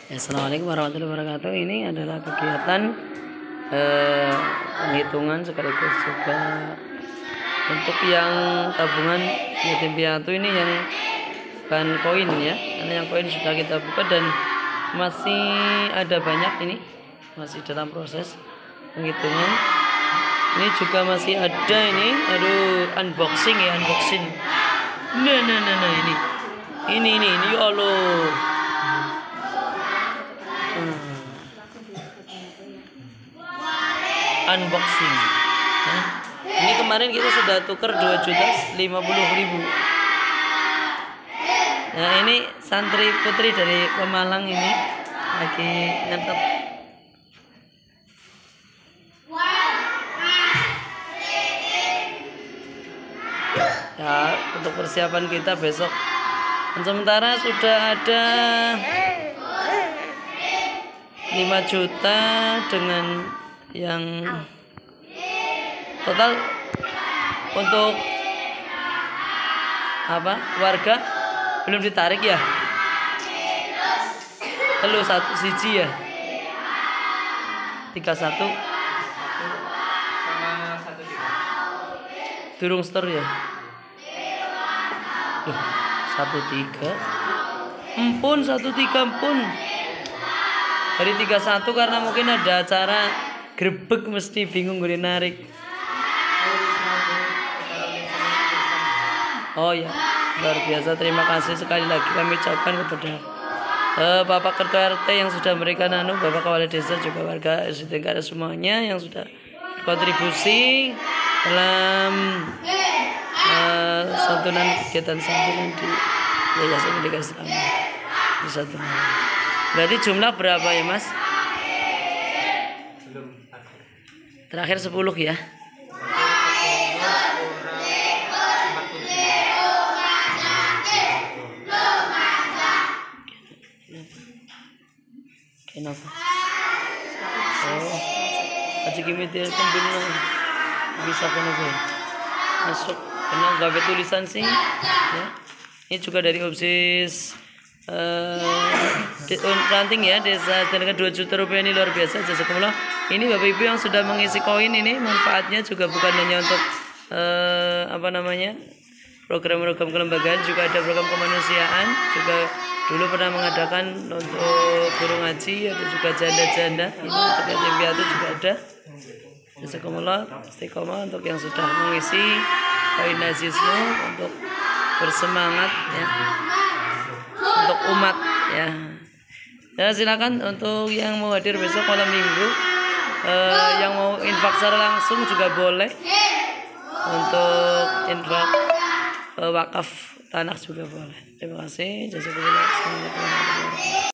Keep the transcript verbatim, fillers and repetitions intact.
Ya, Assalamualaikum warahmatullahi wabarakatuh. Ini adalah kegiatan eh, penghitungan sekaligus juga untuk yang tabungan yatim piatu ini yang bahan koin ya. Karena yang koin sudah kita buka dan masih ada banyak ini, masih dalam proses penghitungan. Ini juga masih ada ini, aduh unboxing ya unboxing. Nah nah nah, nah ini, ini ini ini ya Allah. Hmm. Unboxing. Nah, ini kemarin kita sudah tuker dua juta lima puluh ribu. Nah ini santri putri dari Pemalang ini lagi ngetop. Ya untuk persiapan kita besok. Dan sementara sudah ada lima juta dengan yang total untuk apa warga belum ditarik ya, telu satu siji ya, tiga satu sama satu tiga durung store ya. Duh, satu tiga empun satu tiga empun dari tiga satu karena mungkin ada acara grebek mesti bingung gue narik. Oh ya, luar biasa, terima kasih sekali lagi kami ucapkan kepada uh, Bapak Ketua R T yang sudah memberikan anu, Bapak Kepala Desa juga warga S D Tenggara semuanya yang sudah berkontribusi dalam uh, santunan kegiatan santunan di Yayasan Pendidikan Islam di satu. Berarti jumlah berapa ya Mas? belum Terakhir sepuluh ya. Kenapa? Oh, aja gini dia pembina bisa kenapa masuk karena gak ada tulisan sih ya. Ini juga dari OBSIS uh, ranting ya desa dengan dua juta rupiah, ini luar biasa jazakumullah. Ini Bapak Ibu yang sudah mengisi koin ini manfaatnya juga bukan hanya untuk uh, apa namanya program-program kelembagaan, juga ada program kemanusiaan, juga dulu pernah mengadakan untuk guru ngaji, ada juga janda-janda ini untuk yatim piatu juga ada. Jazakumullah istiqomah untuk yang sudah mengisi koin nazismu untuk bersemangat ya untuk umat ya. Ya silakan untuk yang mau hadir besok malam minggu, eh, yang mau infak secara langsung juga boleh, untuk infak eh, wakaf tanah juga boleh. Terima kasih. Jazakumullah. Assalamualaikum warahmatullahi wabarakatuh.